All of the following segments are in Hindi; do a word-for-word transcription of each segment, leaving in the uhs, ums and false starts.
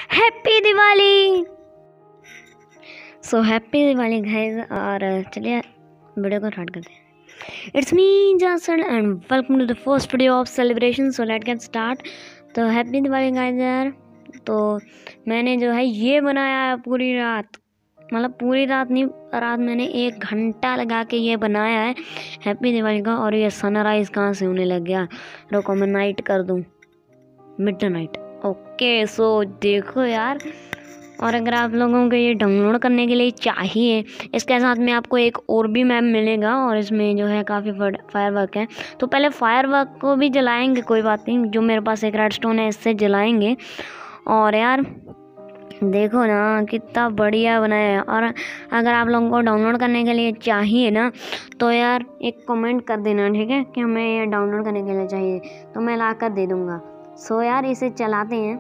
Happy Diwali. So happy Diwali guys. और चलिए वीडियो को स्टार्ट करते हैं। It's me Johnson and welcome to the first video of celebration. So let get start. तो हैप्पी दिवाली गाइस यार। तो मैंने जो है ये बनाया है पूरी रात, मतलब पूरी रात नहीं, रात मैंने एक घंटा लगा के ये बनाया है हैप्पी दिवाली का। और ये सनराइज़ कहाँ से होने लग गया, रुको मैं नाइट कर दूँ, मिड नाइट। ओके सो देखो यार। और अगर आप लोगों को ये डाउनलोड करने के लिए चाहिए, इसके साथ में आपको एक और भी मैप मिलेगा और इसमें जो है काफ़ी फायरवर्क है। तो पहले फायरवर्क को भी जलाएंगे, कोई बात नहीं, जो मेरे पास एक रेडस्टोन है इससे जलाएंगे। और यार देखो ना कितना बढ़िया बनाया है। और अगर आप लोगों को डाउनलोड करने के लिए चाहिए ना, तो यार एक कमेंट कर देना, ठीक है, कि हमें ये डाउनलोड करने के लिए चाहिए, तो मैं ला कर दे दूँगा। सो यार इसे चलाते हैं।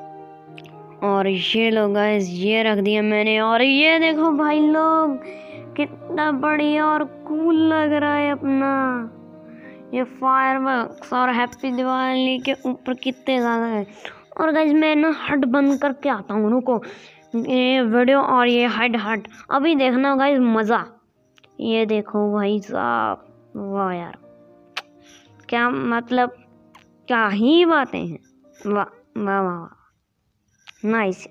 और ये लोग गाइस ये रख दिया मैंने। और ये देखो भाई लोग कितना बढ़िया और कूल लग रहा है अपना ये फायरवर्क्स। और हैप्पी दिवाली के ऊपर कितने ज़्यादा है। और गाइस मैं ना हट बंद करके आता हूँ, रुको ये वीडियो और ये हट हट अभी देखना गाइस मज़ा। ये देखो भाई साहब, वाह यार, क्या मतलब, क्या ही बातें हैं, वाह वाह वाह, नाइस।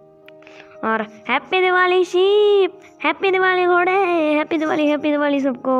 और happy Diwali sheep, happy Diwali घोड़े, हैप्पी दिवाली, हैप्पी दिवाली सबको।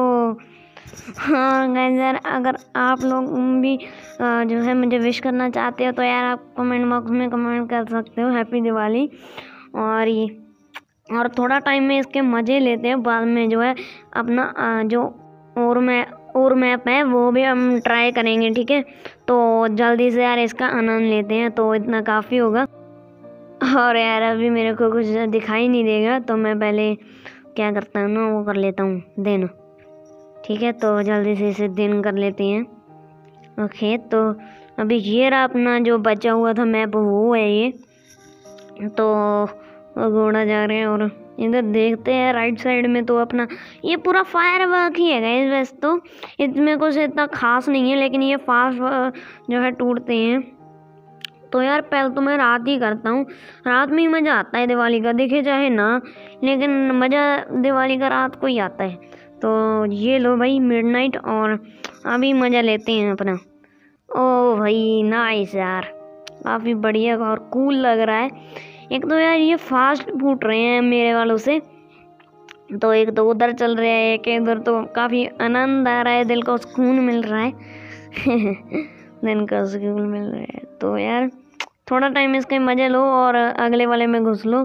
हाँ गाइस यार, अगर आप लोग भी जो है मुझे विश करना चाहते हो तो यार आप कमेंट बॉक्स में कमेंट कर सकते हो हैप्पी दिवाली। और ये और थोड़ा टाइम में इसके मज़े लेते हैं, बाद में जो है अपना जो और मैं और मैप है वो भी हम ट्राई करेंगे, ठीक है। तो जल्दी से यार इसका आनंद लेते हैं, तो इतना काफ़ी होगा। और यार अभी मेरे को कुछ दिखाई नहीं देगा, तो मैं पहले क्या करता हूँ ना, वो कर लेता हूँ दिन, ठीक है। तो जल्दी से इसे दिन कर लेते हैं। ओके तो अभी ये रहा अपना जो बचा हुआ था मैप, वो है ये। तो घोड़ा जा रहे हैं और इधर देखते हैं राइट साइड में, तो अपना ये पूरा फायर वर्क ही है गाइस। वैसे तो इसमें कुछ इतना खास नहीं है, लेकिन ये फास्ट जो है टूटते हैं। तो यार पहले तो मैं रात ही करता हूँ, रात में ही मज़ा आता है दिवाली का, देखे चाहे ना, लेकिन मज़ा दिवाली का रात को ही आता है। तो ये लो भाई मिडनाइट, और अभी मज़ा लेते हैं अपना। ओ भाई नाइस यार, काफ़ी बढ़िया और कूल लग रहा है। एक तो यार ये फास्ट फूट रहे हैं मेरे वालों से, तो एक तो उधर चल रहे हैं, एक इधर, तो काफ़ी आनंद आ रहा है, दिल को सुकून मिल रहा है दिन का सुकून मिल रहा है। तो यार थोड़ा टाइम इसके मज़े लो और अगले वाले में घुस लो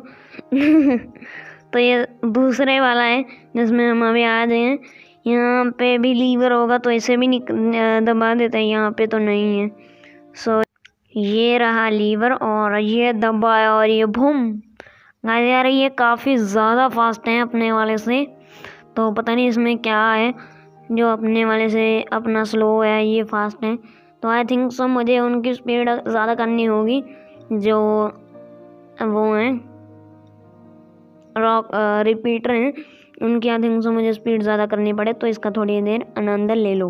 तो ये दूसरे वाला है जिसमें हम अभी आ गए हैं। यहाँ पे भी लीवर होगा तो इसे भी दबा देते हैं, यहाँ पे तो नहीं है। सो ये रहा लीवर और ये दबाया और ये भूम। गाइस यार ये काफ़ी ज़्यादा फास्ट है अपने वाले से, तो पता नहीं इसमें क्या है जो अपने वाले से अपना स्लो है, ये फास्ट है। तो आई थिंक सो मुझे उनकी स्पीड ज़्यादा करनी होगी, जो वो हैं रॉक रिपीटर हैं, उनकी आई थिंक सो मुझे स्पीड ज़्यादा करनी पड़े। तो इसका थोड़ी देर आनंद ले लो।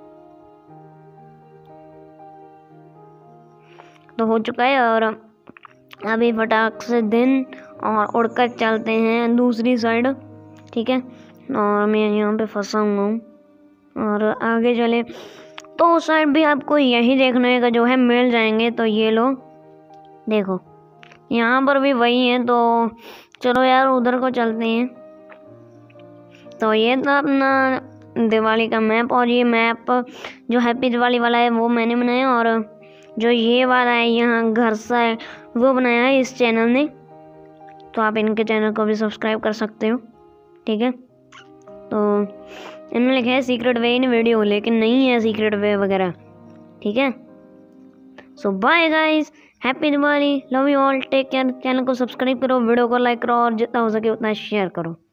तो हो चुका है और अभी फटाक से दिन और उड़कर चलते हैं दूसरी साइड, ठीक है। और मैं यहाँ पे फंसा हुआ हूँ और आगे चले तो उस साइड भी आपको यही देखने का जो है मिल जाएंगे। तो ये लो देखो यहाँ पर भी वही है, तो चलो यार उधर को चलते हैं। तो ये था अपना दिवाली का मैप, और ये मैप जो हैप्पी दिवाली वाला है वो मैंने बनाया, और जो ये वाला है यहाँ घर सा है वो बनाया है इस चैनल ने। तो आप इनके चैनल को भी सब्सक्राइब कर सकते हो, ठीक है। तो इन्होंने लिखा है सीक्रेट वे इन वीडियो, लेकिन नहीं है सीक्रेट वे वगैरह, ठीक है। So bye guys, happy Diwali, love you all, take care. Channel को सब्सक्राइब करो, वीडियो को लाइक करो और जितना हो सके उतना शेयर करो।